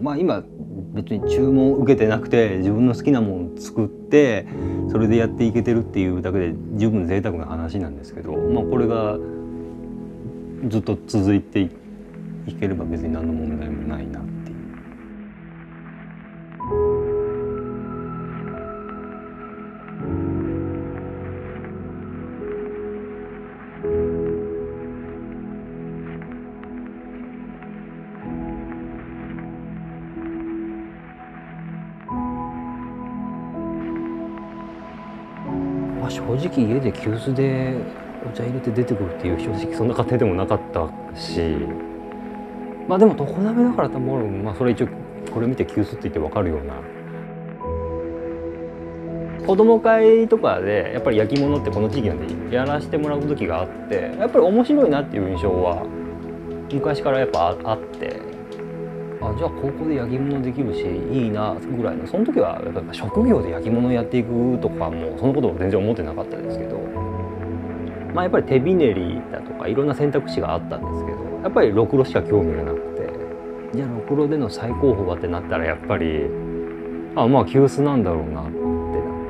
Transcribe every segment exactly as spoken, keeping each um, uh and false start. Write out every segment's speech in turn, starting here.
まあ今別に注文を受けてなくて自分の好きなものを作ってそれでやっていけてるっていうだけで十分贅沢な話なんですけど、まあこれがずっと続いていければ別に何の問題もないなっていう。まあ正直家で急須でお茶入れて出てくるっていう正直そんな家庭でもなかったし、まあでも常鍋だから多分まあそれ一応これ見て急須って言って分かるような。子供会とかでやっぱり焼き物ってこの地域なんでやらせてもらう時があって、やっぱり面白いなっていう印象は昔からやっぱあって、あじゃあ高校で焼き物できるしいいなぐらいの、その時はやっぱ職業で焼き物やっていくとかもそのことを全然思ってなかったですけど、まあやっぱり手びねりだとかいろんな選択肢があったんですけど、やっぱりろくろしか興味がなくて、じゃあろくろでの最高峰はってなったらやっぱりあまあ急須なんだろうなってなって、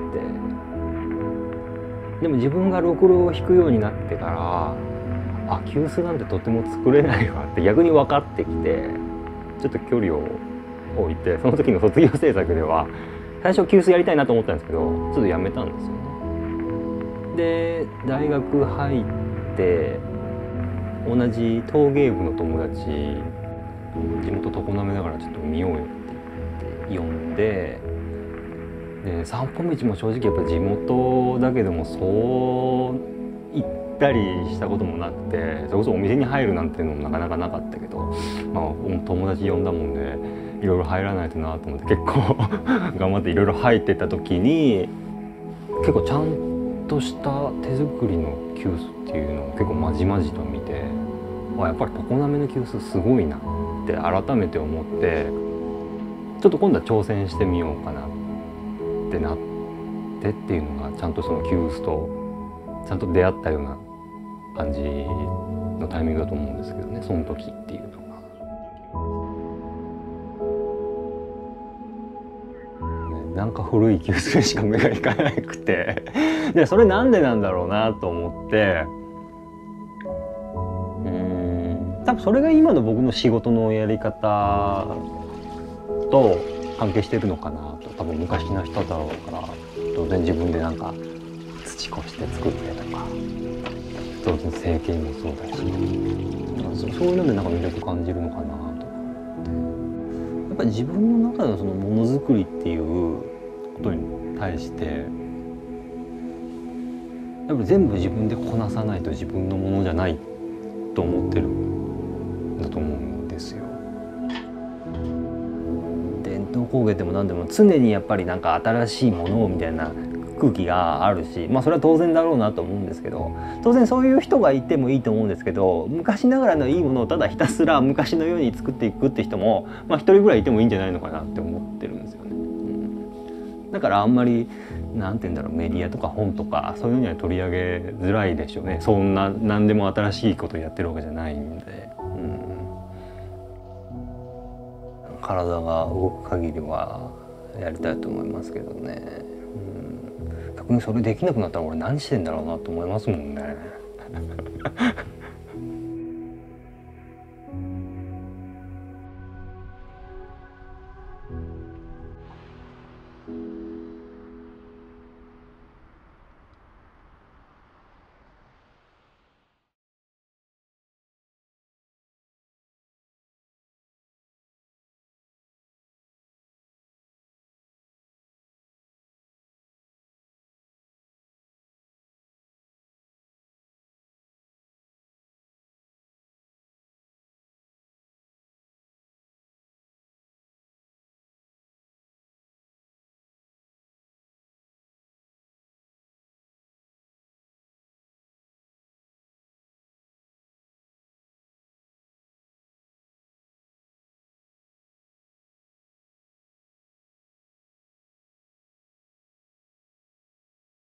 でも自分がろくろを弾くようになってからあ急須なんてとても作れないわって逆に分かってきて、ちょっと距離を置いて、その時の卒業制作では最初急須やりたいなと思ったんですけどちょっとやめたんですよね。で大学入って同じ陶芸部の友達、地元常滑だからちょっと見ようよって言って呼んで、で散歩道も正直やっぱ地元だけどもそう行ったりしたこともなくて、それこそお店に入るなんていうのもなかなかなかったけど、まあ友達呼んだもんでいろいろ入らないとなと思って結構頑張っていろいろ入ってった時に結構ちゃんとした手作りの急須っていうのを結構まじまじと見て、あやっぱり常滑の急須すごいなって改めて思って、ちょっと今度は挑戦してみようかなってなってっていうのがちゃんとその急須とちゃんと出会ったような感じのタイミングだと思うんですけどね、その時っていうのが。なんか古い急須しか目がいかなくてでそれなんでなんだろうなと思って、うーん多分それが今の僕の仕事のやり方と関係してるのかなと。多分昔の人だろうから当然自分でなんか土こして作ってとか当然成形もそうだし、そういうのでなんか魅力感じるのかなとか。やっぱり自分の中のそのものづくりっていうことに対してやっぱり全部自分でこなさないと自分のものじゃないと思ってるんだと思うんですよ。伝統工芸でも何でも常にやっぱりなんか新しいものみたいな空気があるし、まあそれは当然だろうなと思うんですけど、当然そういう人がいてもいいと思うんですけど、昔ながらのいいものをただひたすら昔のように作っていくって人もまあ一人ぐらいいてもいいんじゃないのかなって思ってるんですよね。うん、だからあんまりなんて言うんだろう、メディアとか本とかそういうのには取り上げづらいでしょうね。そんな何でも新しいことやってるわけじゃないんで、うん、体が動く限りはやりたいと思いますけどね。うん、逆にそれできなくなったら俺何してんだろうなと思いますもんね